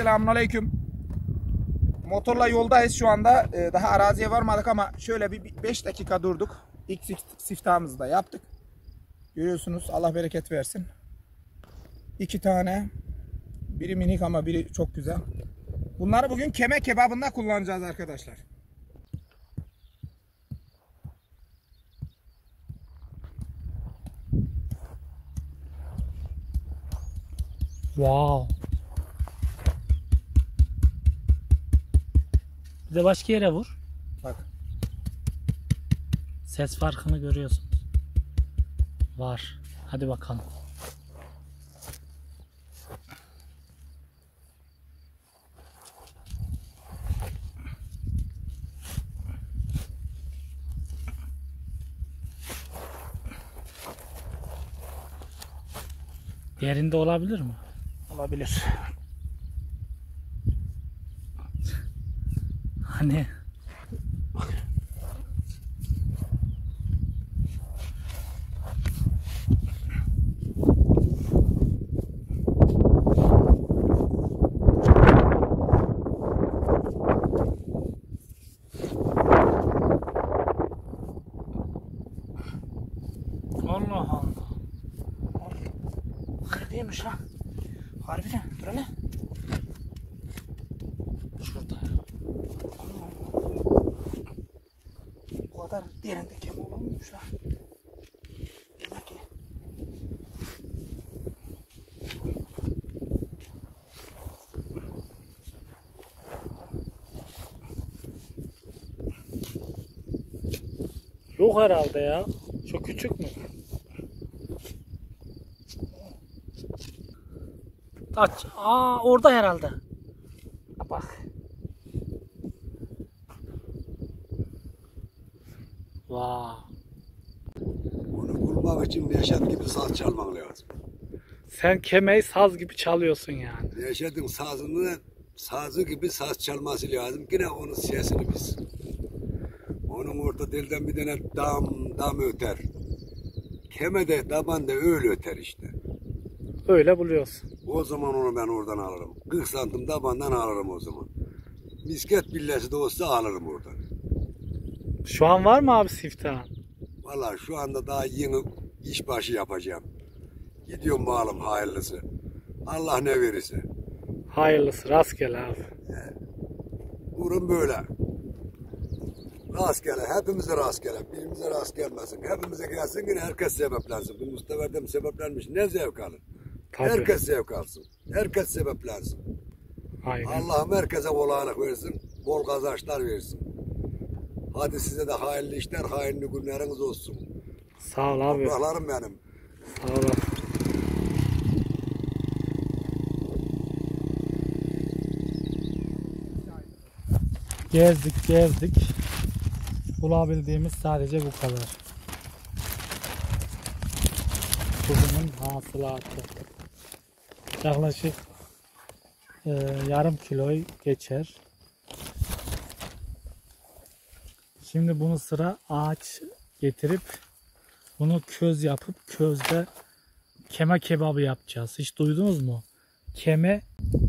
Selamünaleyküm. Motorla yoldayız şu anda. Daha araziye varmadık ama şöyle bir 5 dakika durduk. İlk siftahımızı da yaptık. Görüyorsunuz, Allah bereket versin. 2 tane. Biri minik ama biri çok güzel. Bunları bugün keme kebabında kullanacağız arkadaşlar. Wow. Bir de başka yere vur. Bak. Ses farkını görüyorsunuz. Var. Hadi bakalım. Yerinde olabilir mi? Olabilir. Hani Allah Allah. Neredeymiş lan? Harbiden. Dur hele. Şurada. Bu kadar derinde kem olmuş lan. Demek ki. Yok herhalde ya. Çok küçük mü? Aç. Orada herhalde. Bak. Vay. Onu bulmak için Neşet gibi saz çalmak lazım. Sen kemeyi saz gibi çalıyorsun yani. Neşet'in sazı gibi saz çalması lazım. Yine onun sesini biz. Onun orta dilden bir tane dam öter. Keme de taban da öyle öter işte. Öyle buluyorsun. O zaman onu ben oradan alırım. 40 santim tabandan alırım o zaman. Misket billesi de olsa alırım oradan. Şu an var mı abi siftah? Vallahi şu anda daha yeni işbaşı yapacağım. Gidiyorum bakalım hayırlısı. Allah ne verirse. Hayırlısı rastgele abi. Durum böyle. Rastgele, hepimize rastgele. Birimize rast gelmesin. Hepimize gelsin yine herkes sebeplensin. Bu Mustafa Erdem sebeplenmiş. Ne zevk alır? Tabii. Herkes zevk alsın. Herkes sebeplensin. Aynen. Allah'ım herkese kolaylık versin. Bol kazançlar versin. Hadi size de hayırlı işler, hayırlı günleriniz olsun. Sağ ol abi. Toprağlarım benim. Sağ ol. Gezdik. Bulabildiğimiz sadece bu kadar. Bugünün hasılatı. Yaklaşık yarım kiloyu geçer. Şimdi bunu sıra ağaç getirip bunu köz yapıp közde keme kebabı yapacağız. Hiç duydunuz mu? Keme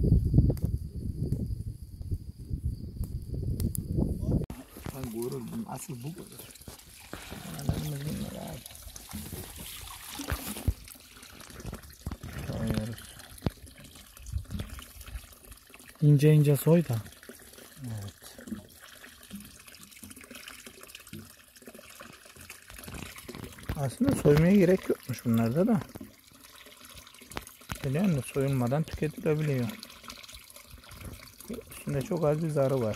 Asıl bu kadar. ince soy da. Evet. Aslında soymaya gerek yokmuş bunlarda da. Biliyor musun? Soyulmadan tüketilebiliyor. Üstünde çok az bir zarı var.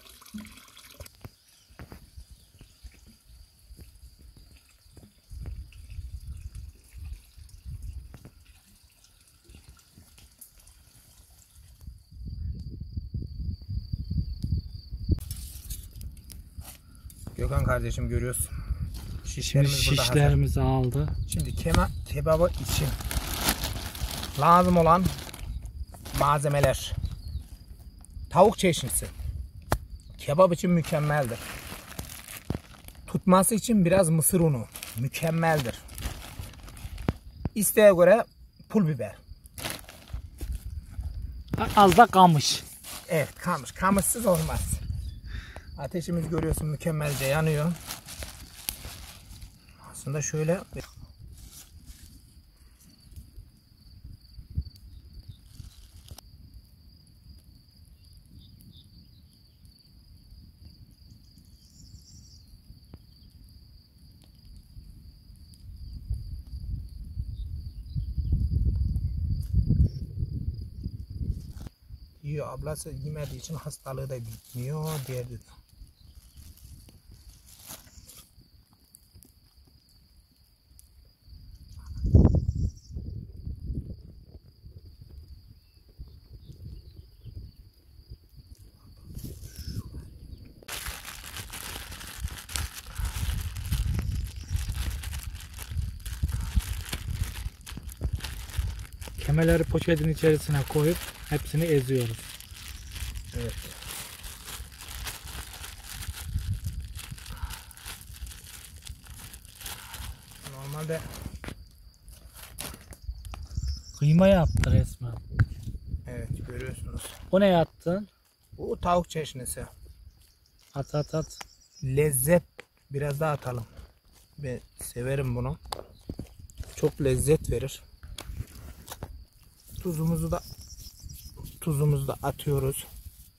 Gökhan kardeşim görüyorsun. Şimdi şişlerimizi aldı. Şimdi kebabı için lazım olan malzemeler. Tavuk çeşnisi. Kebap için mükemmeldir. Tutması için biraz mısır unu. Mükemmeldir. İsteğe göre pul biber. Az da kamış. Evet, kamış. Kamışsız olmaz. Ateşimiz görüyorsun mükemmelce yanıyor. Aslında şöyle yiyor. Ablası yemediği için hastalığı da bitmiyor diye dedi. Kemeleri poşetin içerisine koyup hepsini eziyoruz. Evet. Normalde Kıyma yaptı resmen. evet görüyorsunuz. O ne yaptın? Bu tavuk çeşnisi. At at at. Lezzet biraz daha atalım. Ben severim bunu. Çok lezzet verir. Tuzumuzu da atıyoruz.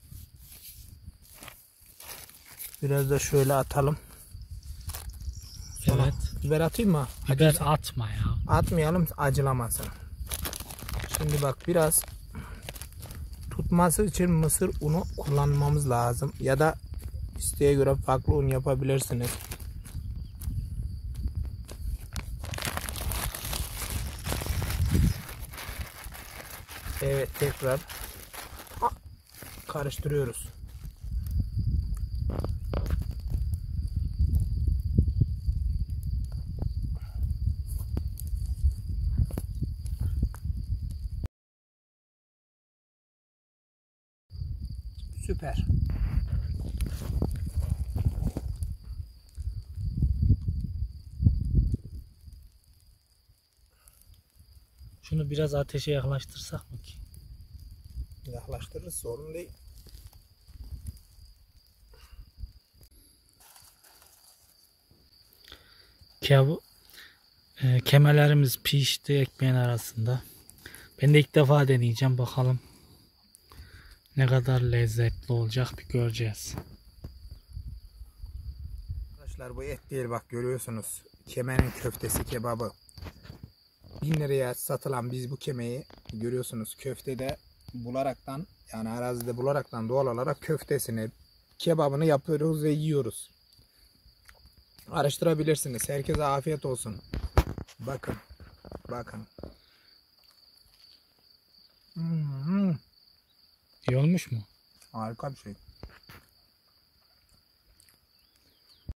Biraz da şöyle atalım. Sonra Evet. biber atayım mı? Biber atma ya. Atmayalım, acılamasın. Şimdi bak, biraz tutması için mısır unu kullanmamız lazım. Ya da isteğe göre farklı un yapabilirsiniz. Evet, tekrar karıştırıyoruz. Süper. Şunu biraz ateşe yaklaştırsak mı ki? Yaklaştırırız, sorun değil. Kemelerimiz pişti ekmeğin arasında. Ben de ilk defa deneyeceğim, bakalım ne kadar lezzetli olacak bir göreceğiz. Arkadaşlar bu et değil, bak görüyorsunuz. Kemenin köftesi, kebabı. 1000 liraya satılan biz bu kemeyi görüyorsunuz köftede bularaktan, yani arazide bularaktan doğal olarak köftesini, kebabını yapıyoruz ve yiyoruz. Araştırabilirsiniz. Herkese afiyet olsun. Bakın. Bakın. İyi olmuş mu? Harika bir şey.